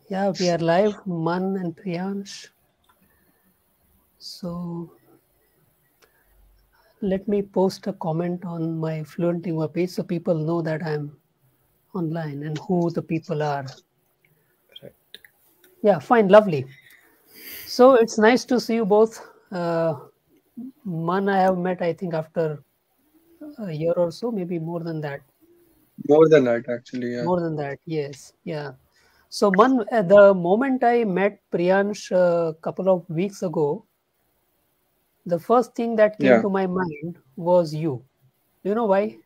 Yeah, we are live, Man and Priyansh. So let me post a comment on my Fluent Lingua page so people know that I'm online and who the people are. Right. Yeah, fine, lovely. So it's nice to see you both. Man, I have met, I think, after a year or so, maybe more than that. More than that, actually, yeah. More than that, yes. Yeah. So, Man, the moment I met Priyansh a couple of weeks ago, the first thing that came Yeah. to my mind was you. You know why?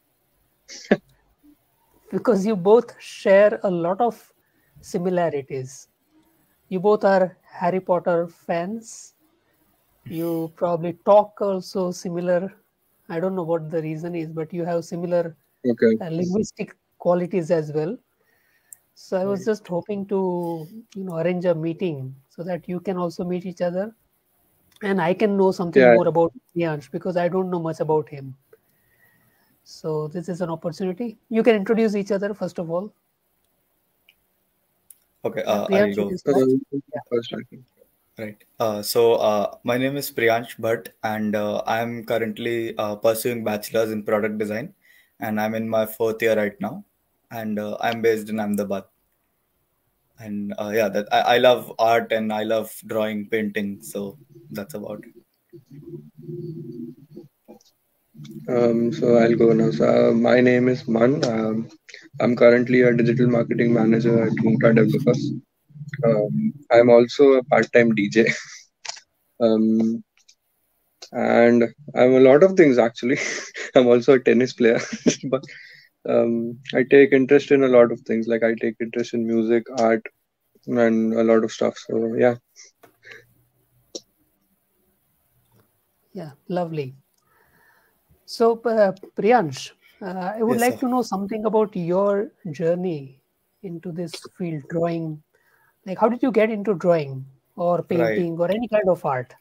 Because you both share a lot of similarities. You both are Harry Potter fans. You probably talk also similar. I don't know what the reason is, but you have similar Okay. linguistic qualities as well. So I was Right. just hoping to, arrange a meeting so that you can also meet each other and I can know something Yeah. more about Priyansh because I don't know much about him. So this is an opportunity. You can introduce each other first of all. Okay, Yeah, I'll Priyansh, you can go. start. Yeah. First, I think. Right. My name is Priyansh Bhatt, and I'm currently pursuing bachelor's in product design, and I'm in my fourth year right now, and I'm based in Ahmedabad. And yeah, that I love art and I love drawing, painting, so that's about it. So I'll go now. So my name is Man. I'm currently a digital marketing manager at Moonta Developers. I'm also a part-time DJ. Um, and I'm a lot of things actually. I'm also a tennis player, but I take interest in a lot of things. Like I take interest in music, art, and a lot of stuff. So yeah. Yeah, lovely. So, Priyansh, I would Yes, like sir. to know something about your journey into this field, drawing. Like, how did you get into drawing or Right. painting or any kind of art?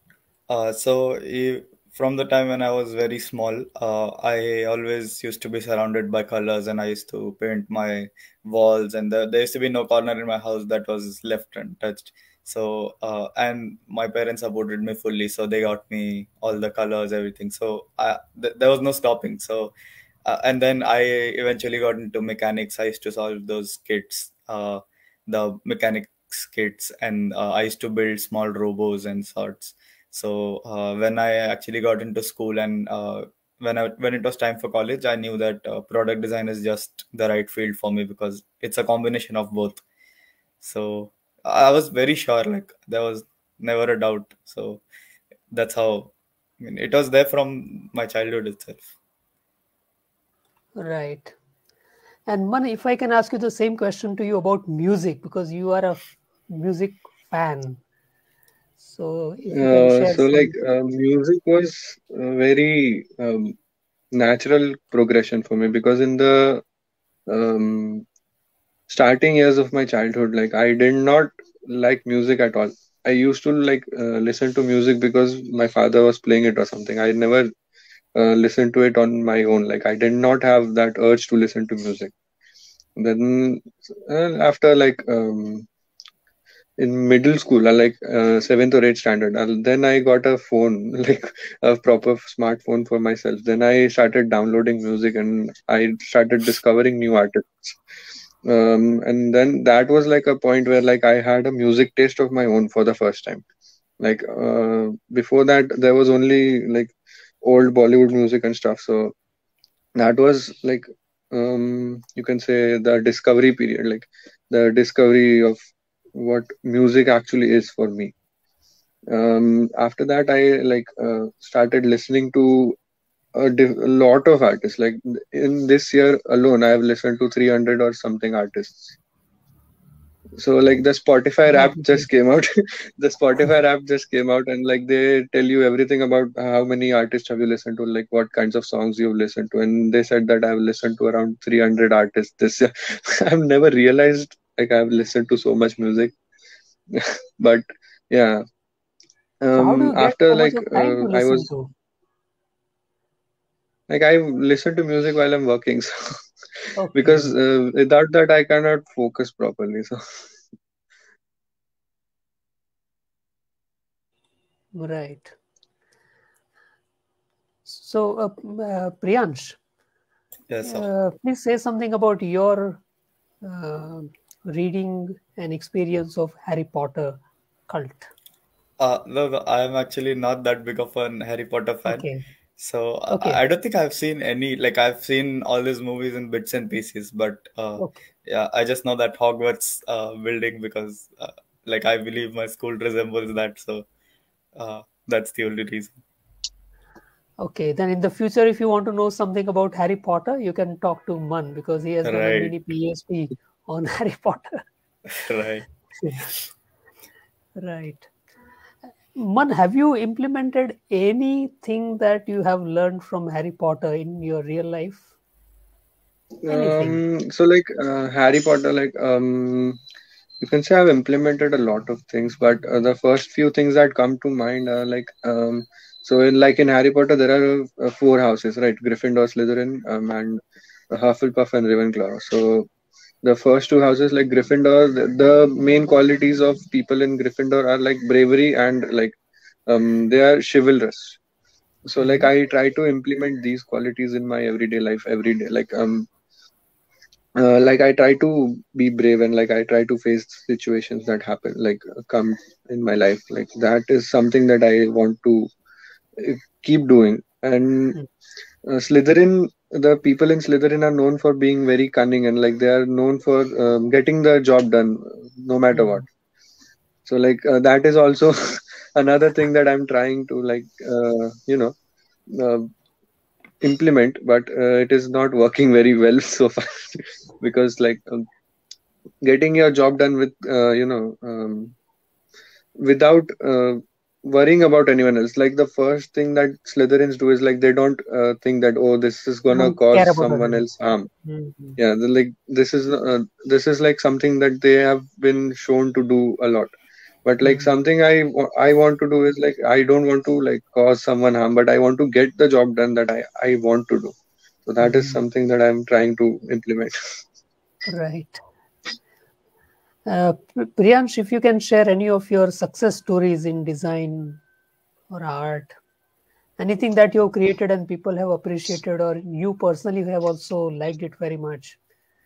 From the time when I was very small, I always used to be surrounded by colors, and I used to paint my walls. And there used to be no corner in my house that was left untouched. And my parents supported me fully, so they got me all the colors, everything. There was no stopping. And then I eventually got into mechanics. I used to solve those kits, the mechanics kits, and I used to build small robots and sorts. When I actually got into school and when it was time for college, I knew that product design is just the right field for me because it's a combination of both. So I was very sure, like there was never a doubt. So that's how, I mean, it was there from my childhood itself. Right. And Man, if I can ask you the same question to you about music, because you are a music fan. So if you can share some. Music was a very natural progression for me because in the um, starting years of my childhood, like I did not like music at all. I used to listen to music because my father was playing it or something. I never listened to it on my own. Like I did not have that urge to listen to music. Then after in middle school, seventh or eighth standard. Then I got a phone, like a proper smartphone for myself. Then I started downloading music and I started discovering new artists. And then that was like a point where like I had a music taste of my own for the first time. Before that, there was only like old Bollywood music and stuff. So that was like you can say the discovery period, like the discovery of what music actually is for me. After that I started listening to a lot of artists. Like in this year alone I have listened to 300 or something artists. So like the Spotify app Beautiful. just came out. The Spotify app just came out and like they tell you everything about how many artists have you listened to, like what kinds of songs you've listened to, and they said that I've listened to around 300 artists this year. I've never realized like I've listened to so much music. But yeah, So how do you get after so much of time to I listen was to? like I listen to music while I'm working, so Okay. because without that I cannot focus properly. So Right. So, Priyansh, Yes, sir. please say something about your uh, reading and experience of Harry Potter cult. No, no, I'm actually not that big of an Harry Potter fan. Okay. So Okay. I don't think I've seen any, like I've seen all these movies in bits and pieces, but Okay. yeah, I just know that Hogwarts building because like I believe my school resembles that, so that's the only reason. Okay. Then in the future, if you want to know something about Harry Potter, you can talk to Man because he has done a Right, mini PhD on Harry Potter. right. Right. Man, have you implemented anything that you have learned from Harry Potter in your real life? Anything? So like Harry Potter, like you can say I've implemented a lot of things, but the first few things that come to mind are like so in Harry Potter there are four houses, right? Gryffindor, Slytherin, and Hufflepuff and Ravenclaw. So the first two houses, like Gryffindor, the main qualities of people in Gryffindor are like bravery and like they are chivalrous. So like Mhm. I try to implement these qualities in my everyday life every day. Like I try to be brave and like I try to face situations that happen like come in my life. Like that is something that I want to keep doing. And Mm. Slytherin, the people in Slytherin are known for being very cunning and like they are known for getting the job done no matter what. Mm. So like that is also another thing that I'm trying to like uh, implement, but it is not working very well so far because like getting your job done with without worrying about anyone else. Like the first thing that Slytherins do is like they don't think that, oh, this is They gonna don't care cause about someone others. else harm. Mhm. Yeah, like this is like something that they have been shown to do a lot. But like Mm. something I want to do is like I don't want to like cause someone harm, but I want to get the job done that I want to do. So that is Mhm. something that I'm trying to implement. Right. Priyansh, if you can share any of your success stories in design or art, anything that you have created and people have appreciated, or you personally have also liked it very much.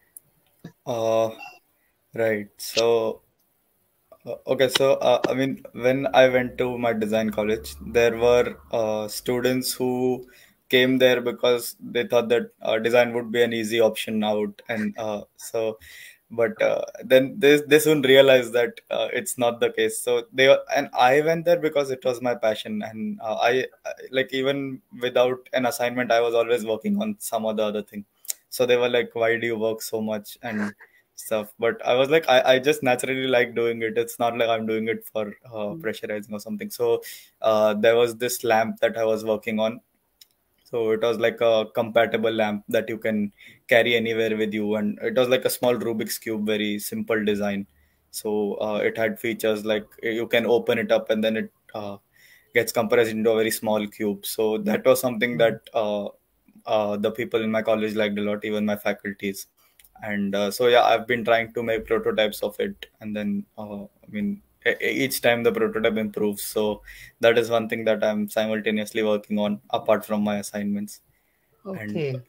Uh, right. So okay, so I mean, when I went to my design college, there were students who came there because they thought that design would be an easy option out, and but then they soon realized that it's not the case. So and I went there because it was my passion, and like even without an assignment, I was always working on some other thing. So they were like, "Why do you work so much?" and stuff, but I was like, I just naturally like doing it. It's not like I'm doing it for pressurizing or something. So there was this lamp that I was working on. So it was like a compatible lamp that you can carry anywhere with you, and it was like a small Rubik's cube, very simple design. So it had features like you can open it up and then it gets compressed into a very small cube. So that was something Mm. that the people in my college liked a lot, even my faculties. And so yeah, I've been trying to make prototypes of it, and then I mean each time the prototype improves. So that is one thing that I'm simultaneously working on apart from my assignments, and Okay,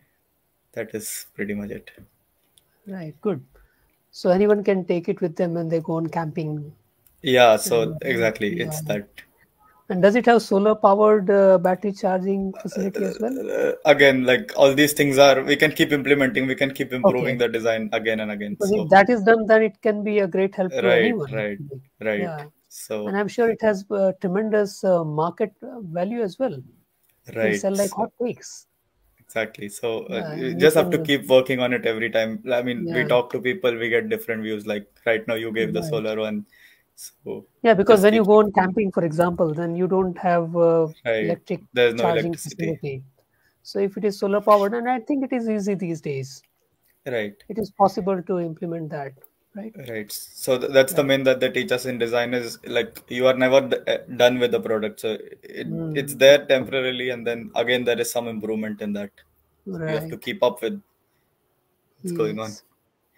that is pretty much it. right, good. So anyone can take it with them when they go on camping. Yeah, so And exactly, yeah. it's that. And does it have solar powered battery charging facility as well? Again, like all these things are, we can keep implementing, we can keep improving Okay. the design again and again. Because if So that is done, then it can be a great help to right, anyone, right, actually. right. Yeah. And So I'm sure it has tremendous market value as well. It will right. sell like So hotcakes. exactly. So Yeah. you And you just have to can, keep working on it every time. I mean, we yeah. talk to people, we get different views. Like right now, you gave the Right. solar one. So Yeah, because just when you keep, go on camping, for example, then you don't have right. electric There's no charging electricity. facility. So if it is solar powered, and I think it is easy these days, Right. it is possible to implement that, right? Right. So that's the Right. main that they teach us in design is like you are never done with the product. So it's Mm, there temporarily, and then again there is some improvement in that. So you have to right. keep up with what's going on. Yes.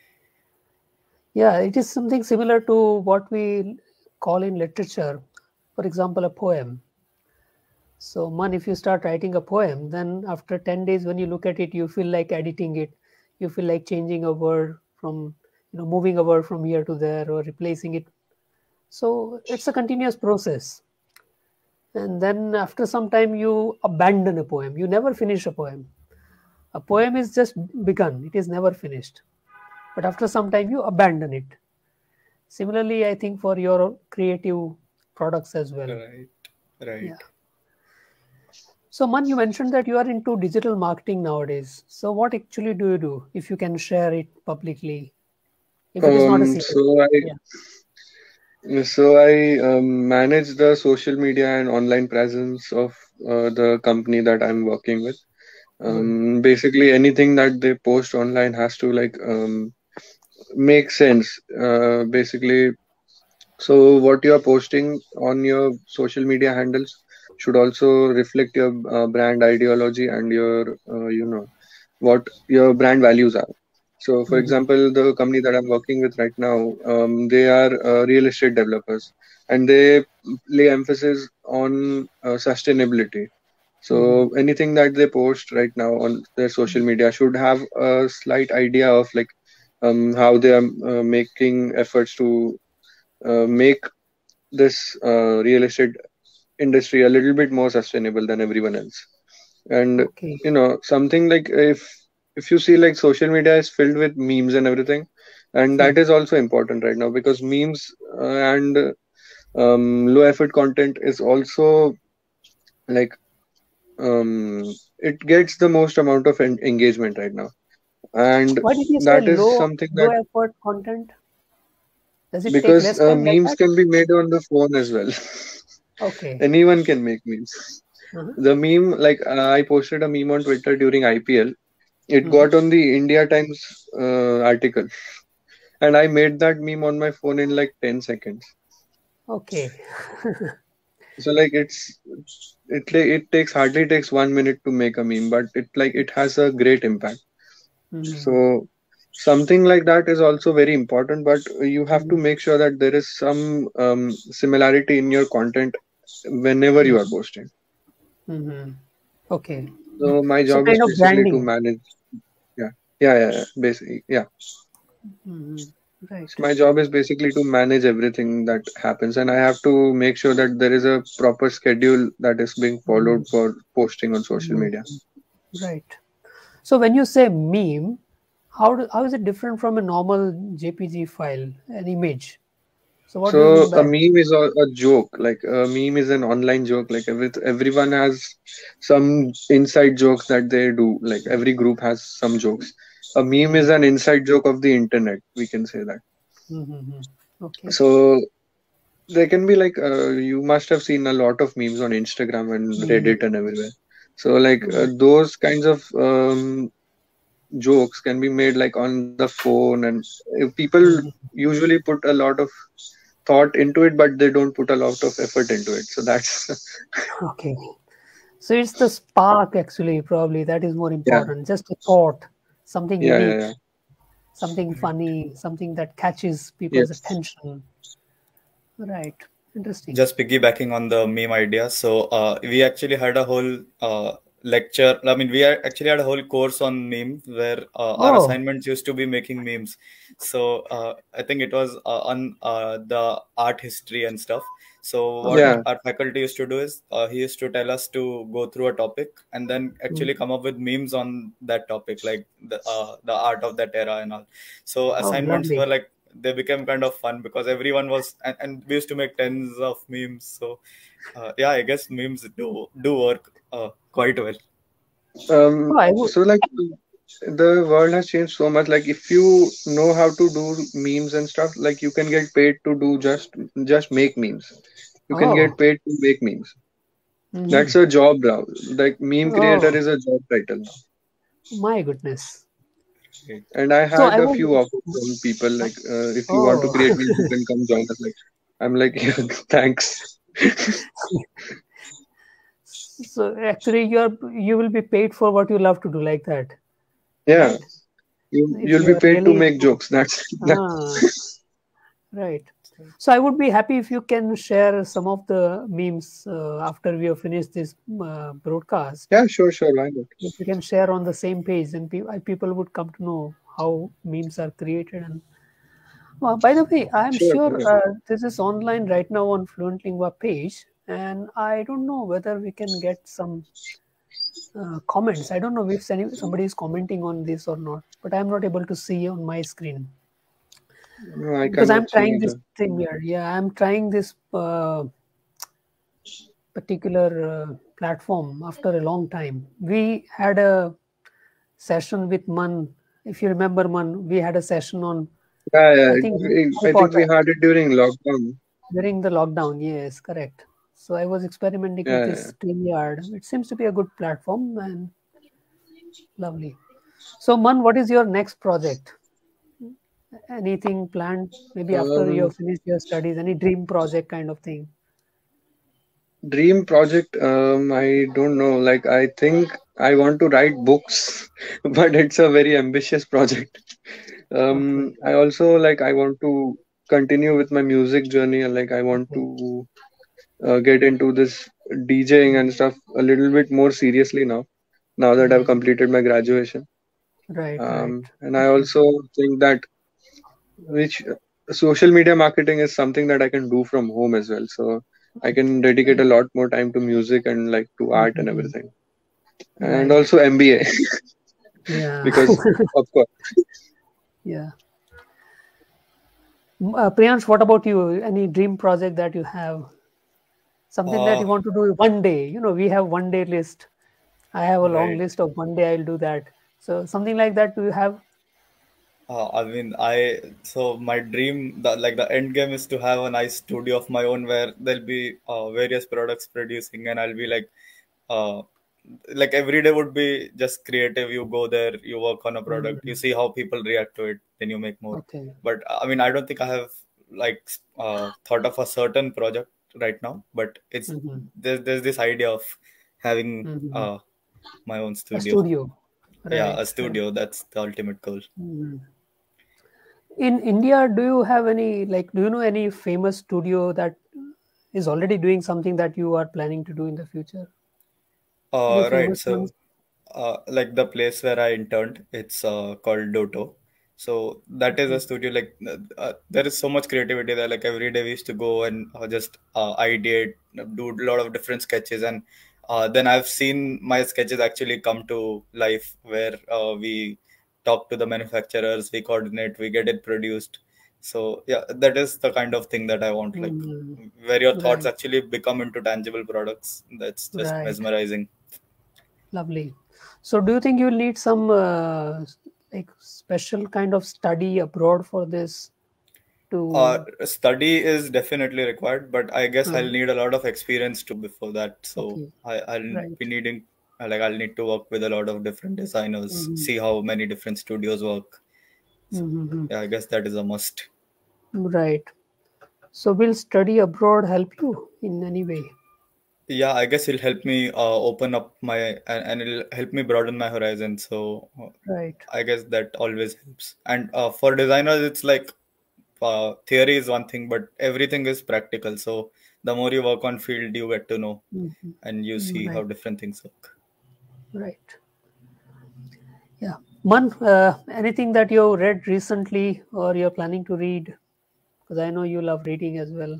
Yeah, it is something similar to what we call in literature For example, a poem. So, Man, if you start writing a poem, then after 10 days, when you look at it, you feel like editing it. You feel like changing a word from, moving a word from here to there or replacing it. So, it's a continuous process. And then after some time, you abandon a poem. You never finish a poem. A poem is just begun, it is never finished. But after some time, you abandon it. Similarly, I think for your creative products as well. Right. Right. Yeah. So, Man, you mentioned that you are into digital marketing nowadays. So, what actually do you do? If you can share it publicly, if it is not a secret. So I manage the social media and online presence of the company that I'm working with. Basically, anything that they post online has to make sense. Basically, so what you are posting on your social media handles should also reflect your brand ideology and your what your brand values are. So, for example, the company that I'm working with right now, they are real estate developers, and they lay emphasis on sustainability. So, anything that they post right now on their social media should have a slight idea of how they are making efforts to make this real estate industry a little bit more sustainable than everyone else. And Okay. something like if you see like social media is filled with memes and everything, and that is also important right now because memes and low effort content is also like it gets the most amount of engagement right now, and Why did you say that is low something low that effort content? Does it take because less time like memes that? can be made on the phone as well. Okay. Anyone can make memes. The meme, I posted a meme on Twitter during IPL. It got on the India Times article, and I made that meme on my phone in like 10 seconds. Okay. So it takes hardly takes 1 minute to make a meme, but it has a great impact. So something like that is also very important, but you have to make sure that there is some similarity in your content whenever you are posting. Okay. So my So job is kind of basically to branding. manage. Yeah. Basically, yeah. Right. So my job is basically to manage everything that happens, and I have to make sure that there is a proper schedule that is being followed for posting on social media. Right. So when you say meme, how is it different from a normal JPG file, an image? So what do you So mean a by? meme is a joke. Like a meme is an online joke. Like everyone has some inside jokes that they do. Like every group has some jokes. A meme is an inside joke of the internet. We can say that. Okay. So there can be you must have seen a lot of memes on Instagram and Reddit and everywhere. So those kinds of jokes can be made like on the phone, and people usually put a lot of thought into it, but they don't put a lot of effort into it. So that's Okay. So it's the spark actually, probably that is more yeah, important. Just a thought, something unique, yeah. something funny, something that catches people's Yes. attention. Right. Interesting. Just piggybacking on the meme idea. So we actually had a whole lecture. I mean, actually had a whole course on memes where our assignments used to be making memes. So I think it was on the art history and stuff. So what our faculty used to do is he used to tell us to go through a topic and then actually come up with memes on that topic, like the art of that era and all. So assignments were like, they became kind of fun because everyone was, and we used to make tens of memes. So yeah, I guess memes do work quite well. So the world has changed so much. Like if you know how to do memes and stuff, like you can get paid to do just make memes. You can get paid to make memes. That's a job now. Like meme creator is a job title now. My goodness. And I had a few offers from people like, if you want to create memes, you can come join us. Like, I'm like, yeah, thanks. So actually, you will be paid for what you love to do, like that. Yeah, right? you'll be paid to make jokes. That's right. So I would be happy if you can share some of the memes after we have finished this broadcast. Yeah, sure, why not? If you can share on the same page, then people would come to know how memes are created. And by the way, I'm Sure, sure why not? this is online right now on Fluent Lingua page, and I don't know whether we can get some comments. I don't know if somebody is commenting on this or not, but I'm not able to see on my screen No, I because I'm cannot see trying this either. thing here. Yeah, I'm trying this particular platform after a long time. We had a session with Man. If you remember, Man, we had a session on, Yeah, I think, Harry I think Potter we had it during lockdown. during the lockdown. Yes, correct. So I was experimenting with Yeah, yeah. this StreamYard. It seems to be a good platform and lovely. So, Man, what is your next project? Anything planned? Maybe after you Um, have finished your studies, any dream project kind of thing? Dream project, I don't know. Like, I think I want to write books, but it's a very ambitious project. Okay. I also like I want to continue with my music journey, and like I want Okay. to get into this DJing and stuff a little bit more seriously now. Now that I've Mm. completed my graduation, Right. Right. and I Okay. also think that which social media marketing is something that I can do from home as well. So I can dedicate a Right. lot more time to music and like to art and Mhm. everything, and Right. also MBA Yeah. because of course. Yeah. Priyansh, what about you? Any dream project that you have? Something that Uh, you want to do one day? We have one day list. I have a long right. list of one day I'll do that. So something like that. Do you have? I mean, so my dream, like the end game is to have a nice studio of my own where there'll be various products producing, and I'll be uh, like every day would be just creative. You go there, you work on a product, you Mm, see how people react to it, then you make more. okay. But I mean, I don't think I have like thought of a certain project right now, but Hmm. there's this idea of having Hmm. my own A studio. studio. Yeah, Right. a Right. studio. That's the ultimate goal. Mhm. In India, do you have do you know any famous studio that is already doing something that you are planning to do in the future? Any Right. famous So, ones? like the place where I interned, it's called Doto. So that is a Okay. studio. Like there is so much creativity there. Like every day we used to go and just ideate, do a lot of different sketches, and then I've seen my sketches actually come to life, where we talk to the manufacturers, we coordinate, we get it produced. So yeah, that is the kind of thing that I want. Like Mhm. where your thoughts Right. actually become into tangible products. That's just Right. mesmerizing. Lovely. So, do you think you will need some special kind of study abroad for this to? Study is definitely required, but I guess Uh, I'll need a lot of experience too before that. So okay. I'll Right. be needing, like, I'll need to work with a lot of different designers, Hmm. see how many different studios work. So Hmm. yeah, I guess that is a must. Right. So, will study abroad help you in any way? Yeah, I guess it'll help me open up and it'll help me broaden my horizon. So Right. I guess that always helps. And for designers, it's like theory is one thing, but everything is practical. So the more you work on field, you get to know Hmm. and you see how Right. different things work. Right. Yeah. Man, anything that you read recently or you're planning to read? Because I know you love reading as well.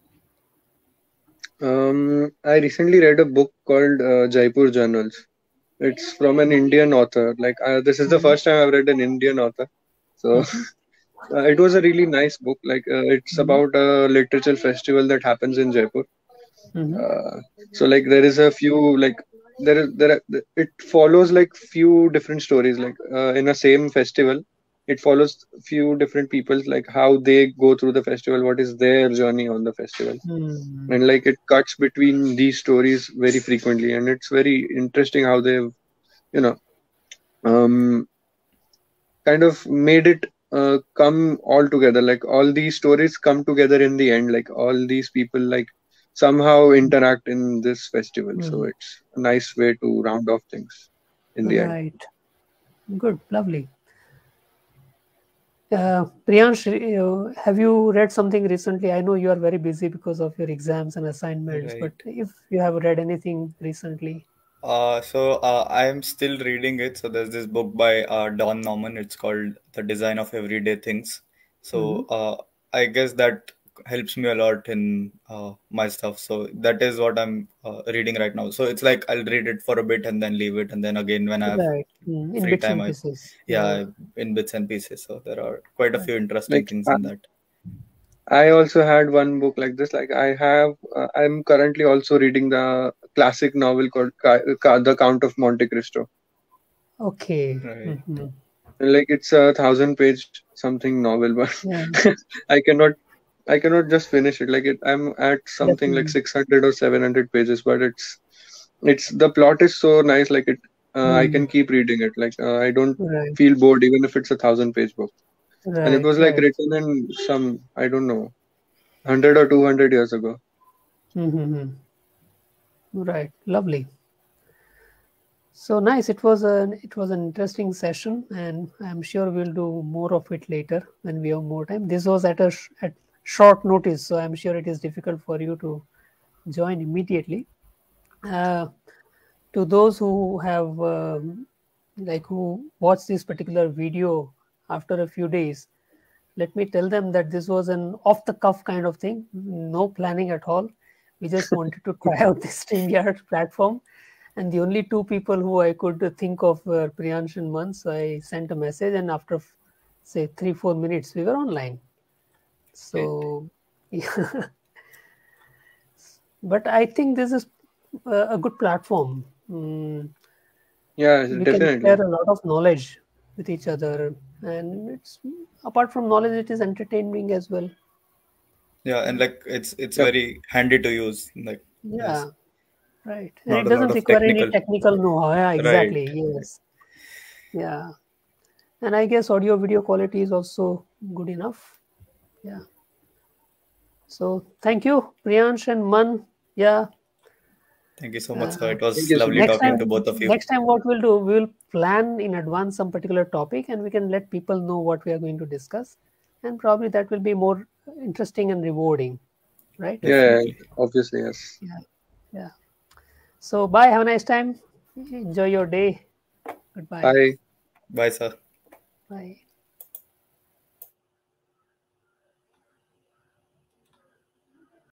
I recently read a book called Jaipur Journals. It's from an Indian author. Like this is the Hmm. first time I've read an Indian author. So Hmm. it was a really nice book. Like it's Hmm. about a literature festival that happens in Jaipur. Hmm. Uh, so like there is a few like there are, it follows like few different stories. Like in a same festival, it follows few different people's like how they go through the festival, what is their journey on the festival, Hmm. and like it cuts between these stories very frequently, and it's very interesting how they've you know um kind of made it come all together, like all these stories come together in the end, like all these people like somehow interact in this festival, so Hmm. it's a nice way to round off things in the end. Right. Good. Lovely. Priyansh, have you read something recently? I know you are very busy because of your exams and assignments, but Right. if you have read anything recently. I am still reading it. So there's this book by Don Norman. It's called The Design of Everyday Things. Hmm. So I guess that helps me a lot in my stuff. So that is what I'm reading right now. So it's like I'll read it for a bit and then leave it, and then again when I have Right. In free bits time, and I pieces. Yeah. yeah, in bits and pieces. So there are quite a Right. few interesting Like things in that. I also had one book like this. Like I'm currently also reading the classic novel called The Count of Monte Cristo. Okay. Right. Hmm. Like it's a 1,000-page something novel, but Yeah. I cannot I cannot just finish it. Like I'm at something like Definitely. 600 or 700 pages, but it's the plot is so nice. Like I Hmm. can keep reading it. Like I don't Right. feel bored even if it's a 1,000-page book. And it Right. was like Right. written in some, I don't know, 100 or 200 years ago. Mm-hmm. Right. Lovely. So nice. It was an interesting session, and I'm sure we'll do more of it later when we have more time. This was at short notice, so I'm sure it is difficult for you to join immediately. Uh, to those who have who watched this particular video after a few days, let me tell them that this was an off the cuff kind of thing, no planning at all. We just wanted to try out this StreamYard platform, and the only two people who I could think of were Priyansh and Man. So I sent a message, and after say 3-4 minutes, we were online. Great. So, yeah. But I think this is a good platform. Yeah, We can definitely. share a lot of knowledge with each other, and it's apart from knowledge, it is entertaining as well. Yeah, and Yeah. like it's Yep. very handy to use. Like there's Yeah. Right. And not it a lot doesn't of require any technical. technical know-how. Yeah, Right. exactly. Yes. Yeah. And I guess audio video quality is also good enough. Yeah. So thank you, Priyansh and Man. Yeah. Thank you so much, sir. Uh, It Thank was you so lovely much. next talking time, to both of you. next time, what we'll do, we'll plan in advance some particular topic, and we can let people know what we are going to discuss, and probably that will be more interesting and rewarding, right? Yeah, Definitely. obviously, yes. Yeah. Yeah. So bye. Have a nice time. Enjoy your day. Goodbye. Bye. Bye, sir. Bye.